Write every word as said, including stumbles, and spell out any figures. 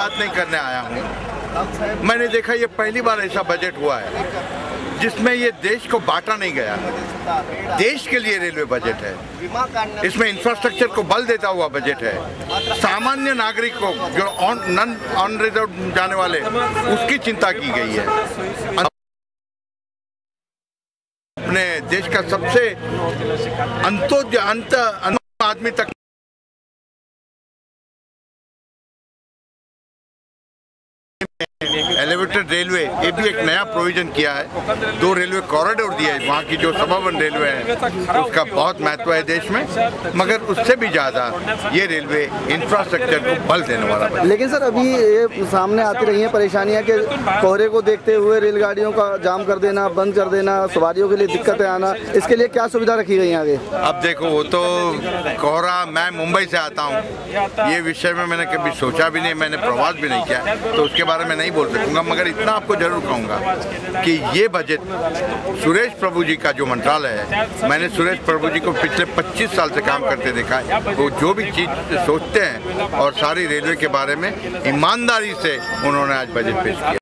बात नहीं करने आया हूँ। मैंने देखा ये पहली बार ऐसा बजट हुआ है जिसमें ये देश को बांटा नहीं गया। देश के लिए रेलवे बजट है, इसमें इंफ्रास्ट्रक्चर को बल देता हुआ बजट है। सामान्य नागरिक को जो ऑन नन ऑन रिजर्व जाने वाले उसकी चिंता की गई है। अपने देश का सबसे अंत्योदय अंत आदमी तक एलिवेटेड रेलवे, ये भी एक नया प्रोविजन किया है। दो रेलवे कॉरिडोर दिया है, वहाँ की जो सबअर्बन रेलवे है उसका बहुत महत्व है देश में, मगर उससे भी ज़्यादा ये रेलवे इंफ्रास्ट्रक्चर को बल देने वाला है। लेकिन सर अभी ये सामने आती रही हैं परेशानियाँ कि कोहरे को देखते हुए रेलगाड़ियों का जाम कर देना, बंद कर देना, सवारियों के लिए दिक्कतें आना, इसके लिए क्या सुविधा रखी गई है आगे? अब देखो, वो तो कोहरा, मैं मुंबई से आता हूँ, ये विषय में मैंने कभी सोचा भी नहीं, मैंने प्रवास भी नहीं किया, तो उसके बारे में नहीं बोल सकूंगा। मगर इतना आपको जरूर कहूँगा कि ये बजट सुरेश प्रभु जी का जो मंत्रालय है, मैंने सुरेश प्रभु जी को पिछले पच्चीस साल से काम करते देखा है। वो जो भी चीज़ सोचते हैं और सारी रेलवे के बारे में ईमानदारी से उन्होंने आज बजट पेश किया।